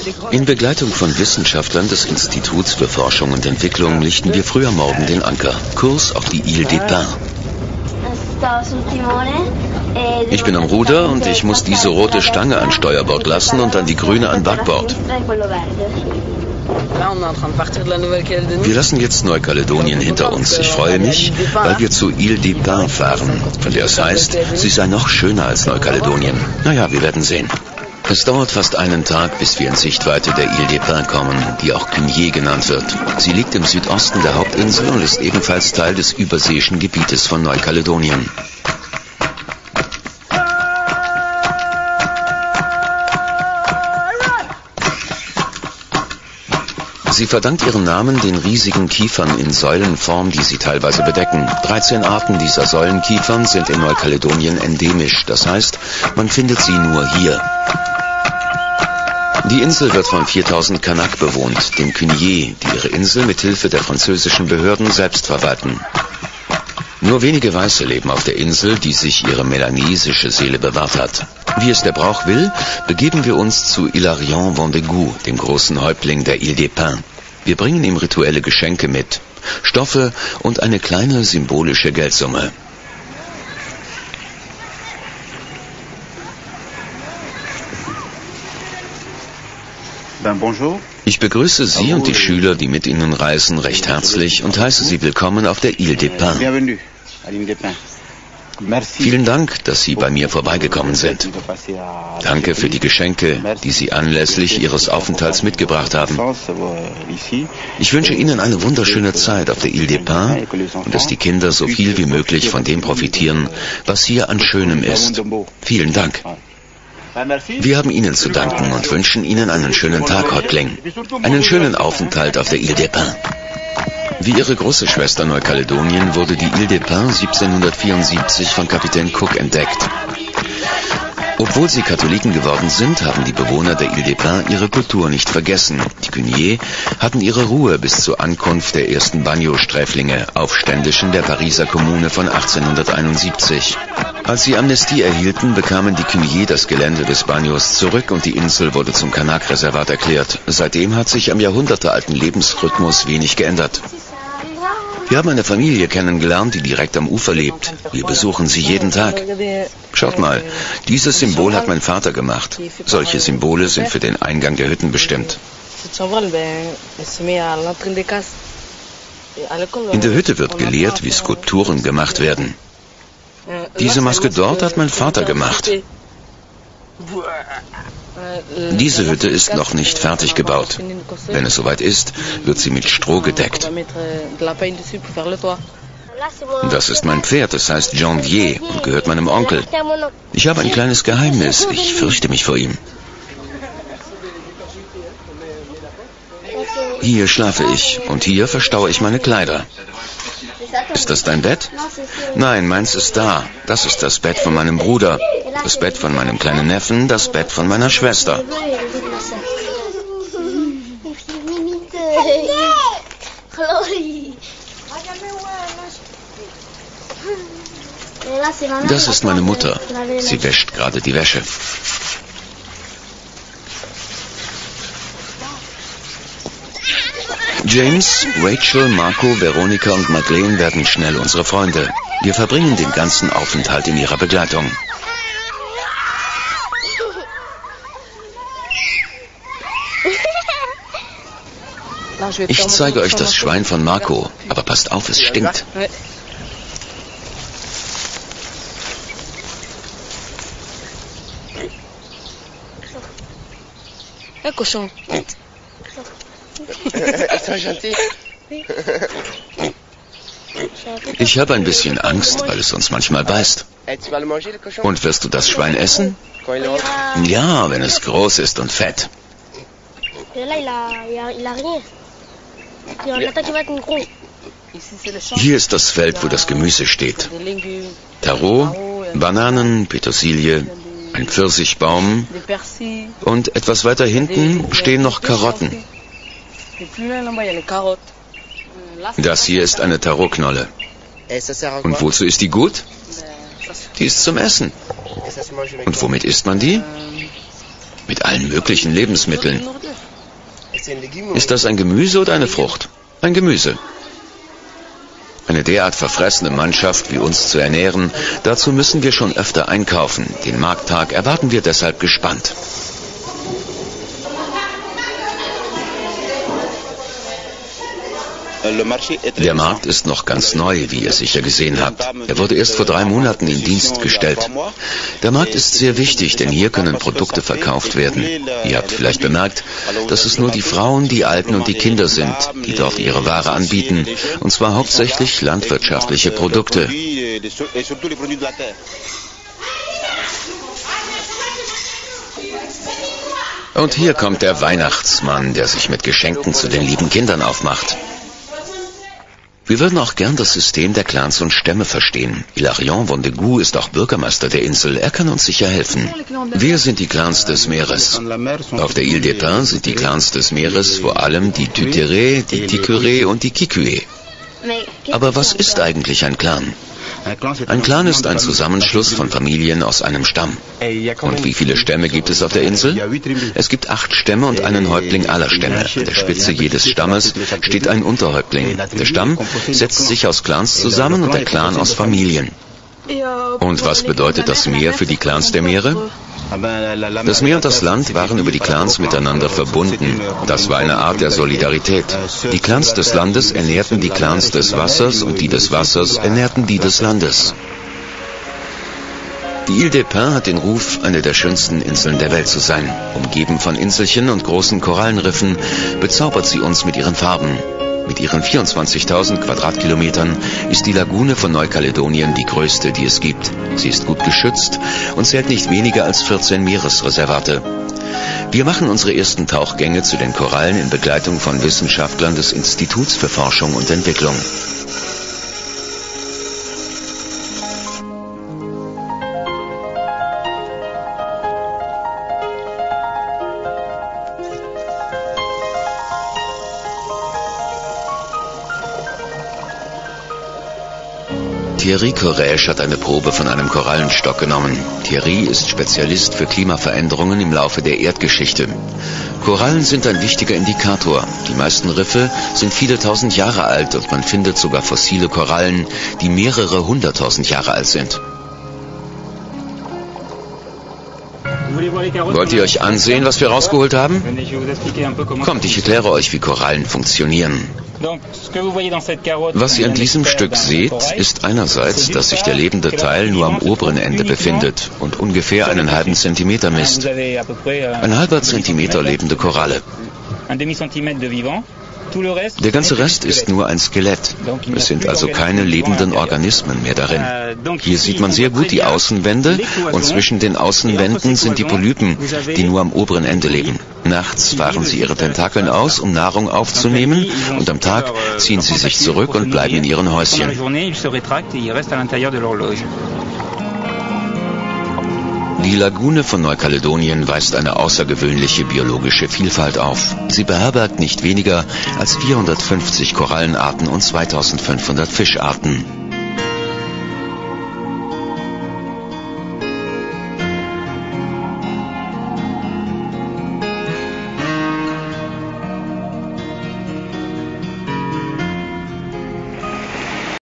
In Begleitung von Wissenschaftlern des Instituts für Forschung und Entwicklung lichten wir früh am Morgen den Anker. Kurs auf die Ile des Pins. Ich bin am Ruder und ich muss diese rote Stange an Steuerbord lassen und dann die grüne an Backbord. Wir lassen jetzt Neukaledonien hinter uns. Ich freue mich, weil wir zu Ile des Pins fahren, von der es heißt, sie sei noch schöner als Neukaledonien. Naja, wir werden sehen. Es dauert fast einen Tag, bis wir in Sichtweite der Ile des Pins kommen, die auch Cugnier genannt wird. Sie liegt im Südosten der Hauptinsel und ist ebenfalls Teil des überseeischen Gebietes von Neukaledonien. Sie verdankt ihren Namen den riesigen Kiefern in Säulenform, die sie teilweise bedecken. 13 Arten dieser Säulenkiefern sind in Neukaledonien endemisch, das heißt, man findet sie nur hier. Die Insel wird von 4000 Kanak bewohnt, den Cugnier, die ihre Insel mit Hilfe der französischen Behörden selbst verwalten. Nur wenige Weiße leben auf der Insel, die sich ihre melanesische Seele bewahrt hat. Wie es der Brauch will, begeben wir uns zu Hilarion Vendégou, dem großen Häuptling der Ile des Pins. Wir bringen ihm rituelle Geschenke mit, Stoffe und eine kleine symbolische Geldsumme. Ich begrüße Sie und die Schüler, die mit Ihnen reisen, recht herzlich und heiße Sie willkommen auf der Ile des Pins. Vielen Dank, dass Sie bei mir vorbeigekommen sind. Danke für die Geschenke, die Sie anlässlich Ihres Aufenthalts mitgebracht haben. Ich wünsche Ihnen eine wunderschöne Zeit auf der Ile des Pins und dass die Kinder so viel wie möglich von dem profitieren, was hier an Schönem ist. Vielen Dank. Wir haben Ihnen zu danken und wünschen Ihnen einen schönen Tag, Häuptling. Einen schönen Aufenthalt auf der Ile des Pins. Wie ihre große Schwester Neukaledonien wurde die Ile des Pins 1774 von Kapitän Cook entdeckt. Obwohl sie Katholiken geworden sind, haben die Bewohner der Ile des Pins ihre Kultur nicht vergessen. Die Cugnier hatten ihre Ruhe bis zur Ankunft der ersten Bagno-Sträflinge, Aufständischen der Pariser Kommune von 1871. Als sie Amnestie erhielten, bekamen die Cugnier das Gelände des Bagnos zurück und die Insel wurde zum Kanak-Reservat erklärt. Seitdem hat sich am jahrhundertealten Lebensrhythmus wenig geändert. Wir haben eine Familie kennengelernt, die direkt am Ufer lebt. Wir besuchen sie jeden Tag. Schaut mal, dieses Symbol hat mein Vater gemacht. Solche Symbole sind für den Eingang der Hütten bestimmt. In der Hütte wird gelehrt, wie Skulpturen gemacht werden. Diese Maske dort hat mein Vater gemacht. Diese Hütte ist noch nicht fertig gebaut. Wenn es soweit ist, wird sie mit Stroh gedeckt. Das ist mein Pferd, es heißt Janvier und gehört meinem Onkel. Ich habe ein kleines Geheimnis, ich fürchte mich vor ihm. Hier schlafe ich und hier verstaue ich meine Kleider. Ist das dein Bett? Nein, meins ist da. Das ist das Bett von meinem Bruder, das Bett von meinem kleinen Neffen, das Bett von meiner Schwester. Das ist meine Mutter. Sie wäscht gerade die Wäsche. James, Rachel, Marco, Veronika und Madeleine werden schnell unsere Freunde. Wir verbringen den ganzen Aufenthalt in ihrer Begleitung. Ich zeige euch das Schwein von Marco, aber passt auf, es stinkt. Ich habe ein bisschen Angst, weil es uns manchmal beißt. Und wirst du das Schwein essen? Ja, wenn es groß ist und fett. Hier ist das Feld, wo das Gemüse steht. Taro, Bananen, Petersilie, ein Pfirsichbaum und etwas weiter hinten stehen noch Karotten. Das hier ist eine Tarotknolle. Und wozu ist die gut? Die ist zum Essen. Und womit isst man die? mit allen möglichen Lebensmitteln. Ist das ein Gemüse oder eine Frucht? Ein Gemüse. Eine derart verfressene Mannschaft wie uns zu ernähren, dazu müssen wir schon öfter einkaufen. Den Markttag erwarten wir deshalb gespannt. Der Markt ist noch ganz neu, wie ihr sicher gesehen habt. Er wurde erst vor 3 Monaten in Dienst gestellt. Der Markt ist sehr wichtig, denn hier können Produkte verkauft werden. Ihr habt vielleicht bemerkt, dass es nur die Frauen, die Alten und die Kinder sind, die dort ihre Ware anbieten, und zwar hauptsächlich landwirtschaftliche Produkte. Und hier kommt der Weihnachtsmann, der sich mit Geschenken zu den lieben Kindern aufmacht. Wir würden auch gern das System der Clans und Stämme verstehen. Hilarion Vondegou ist auch Bürgermeister der Insel. Er kann uns sicher helfen. Wir sind die Clans des Meeres. Auf der Île des Pins sind die Clans des Meeres vor allem die Tutere, die Tikure und die Kikue. Aber was ist eigentlich ein Clan? Ein Clan ist ein Zusammenschluss von Familien aus einem Stamm. Und wie viele Stämme gibt es auf der Insel? Es gibt 8 Stämme und einen Häuptling aller Stämme. An der Spitze jedes Stammes steht ein Unterhäuptling. Der Stamm setzt sich aus Clans zusammen und der Clan aus Familien. Und was bedeutet das Meer für die Clans der Meere? Das Meer und das Land waren über die Clans miteinander verbunden. Das war eine Art der Solidarität. Die Clans des Landes ernährten die Clans des Wassers und die des Wassers ernährten die des Landes. Die Île des Pins hat den Ruf, eine der schönsten Inseln der Welt zu sein. Umgeben von Inselchen und großen Korallenriffen bezaubert sie uns mit ihren Farben. Mit ihren 24.000 Quadratkilometern ist die Lagune von Neukaledonien die größte, die es gibt. Sie ist gut geschützt und zählt nicht weniger als 14 Meeresreservate. Wir machen unsere ersten Tauchgänge zu den Korallen in Begleitung von Wissenschaftlern des Instituts für Forschung und Entwicklung. Thierry Courrèges hat eine Probe von einem Korallenstock genommen. Thierry ist Spezialist für Klimaveränderungen im Laufe der Erdgeschichte. Korallen sind ein wichtiger Indikator. Die meisten Riffe sind viele tausend Jahre alt und man findet sogar fossile Korallen, die mehrere 100.000 Jahre alt sind. Wollt ihr euch ansehen, was wir rausgeholt haben? Kommt, ich erkläre euch, wie Korallen funktionieren. Was ihr an diesem Stück seht, ist einerseits, dass sich der lebende Teil nur am oberen Ende befindet und ungefähr einen halben Zentimeter misst. Ein halber Zentimeter lebende Koralle. Der ganze Rest ist nur ein Skelett. Es sind also keine lebenden Organismen mehr darin. Hier sieht man sehr gut die Außenwände und zwischen den Außenwänden sind die Polypen, die nur am oberen Ende leben. Nachts fahren sie ihre Tentakeln aus, um Nahrung aufzunehmen, und am Tag ziehen sie sich zurück und bleiben in ihren Häuschen. Die Lagune von Neukaledonien weist eine außergewöhnliche biologische Vielfalt auf. Sie beherbergt nicht weniger als 450 Korallenarten und 2500 Fischarten.